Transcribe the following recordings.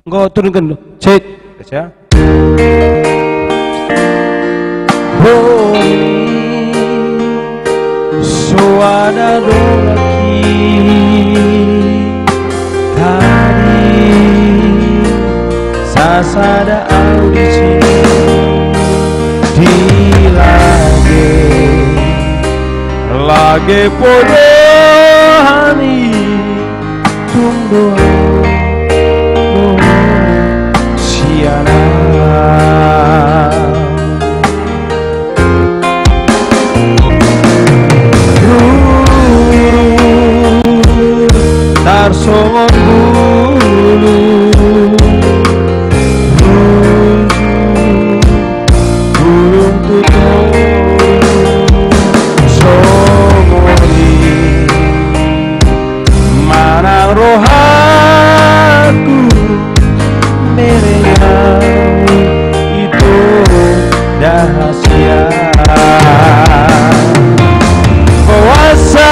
Engko turunkan lho. Cek. Aja. Suara lagi tadi sasada audisi di lagi podohani tunggu siana tarsongon bulu burung tutup somori manang rohaku mereyang itu rahasia puasa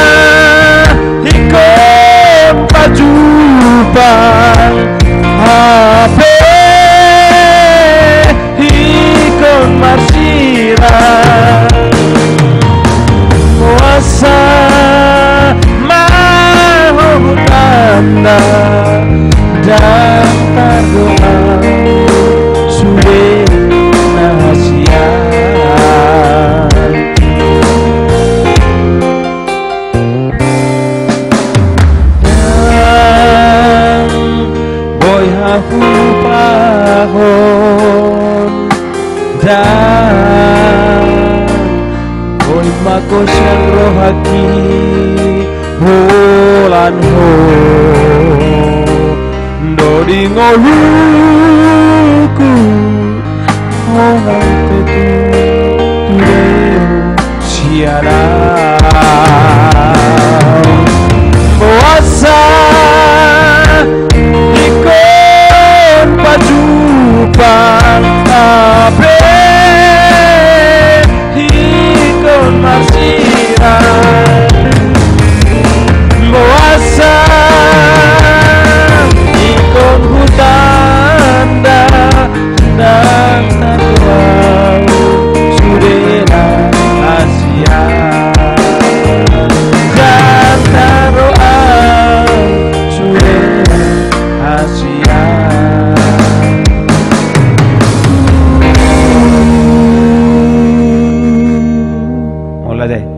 ikon pajuban HP ikon marsira puasa mau tanda daftar doa sudah rahasia dan boy hafu pahon dan boy makosang rohaki bulan ho dodi ngoluku orang tetu tureo siara puasa ikon pajuban ape ikon marsira puasa ikon hutan dan terlalu sudah Asia dan doa sudah Asia mulai deh.